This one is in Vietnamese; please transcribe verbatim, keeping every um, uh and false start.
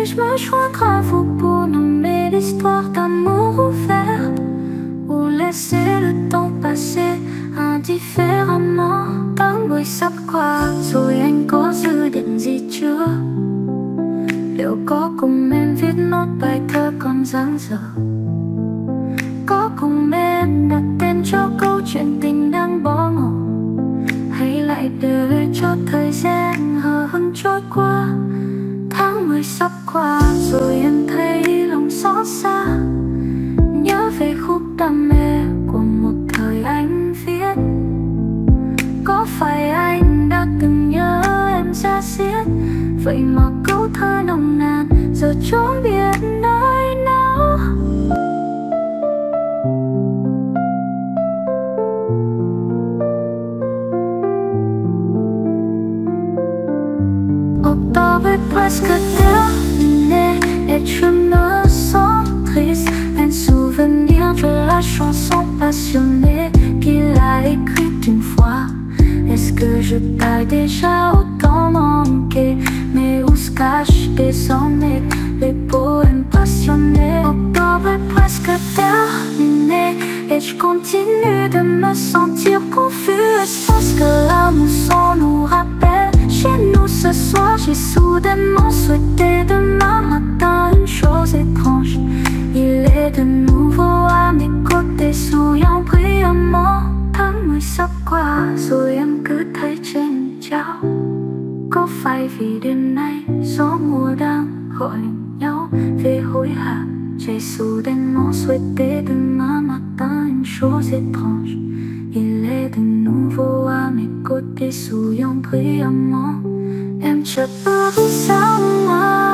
et je me joindrai à vous pour nommer l'histoire d'amour ouvert, ou laisser le temps passer indifféremment. Tháng mười sắp qua rồi anh có dự định gì chưa? Liệu có cùng em viết nốt bài thơ còn dang dở? Có cùng em đặt tên cho câu chuyện tình đang bỏ ngỏ? Hay lại để cho thời gian hờ hững trôi qua? Tháng mười sắp qua rồi em thấy lòng xót xa, nhớ về khúc đam mê của một thời anh viết. Có phải anh đã từng nhớ em ra xiết? Vậy mà câu thơ nồng nàn giờ trốn biết nơi nào. Octobre est presque terminé et je me sens triste. Un souvenir de la chanson passionnée qu'il a écrite une fois. Est-ce que je t'ai déjà autant manqué? Mais où se cachent désormais les poèmes passionnés? Octobre est presque terminé et je continue de me sentir confus. Est-ce parce que la mousson nous rappelle chez nous ce soir? J'ai soudainement souhaité demain matin une chose étrange. Il est de nouveau à mes côtés, souriant brillamment. Tháng mười sắp qua rồi em cứ thấy trên trao. Có phải vì đêm nay gió mùa đang gọi nhau về hối hả? J'ai soudainement souhaité demain matin une chose étrange. Il est de nouveau à mes côtés, souriant brillamment. Em chợt bước sang ngoài.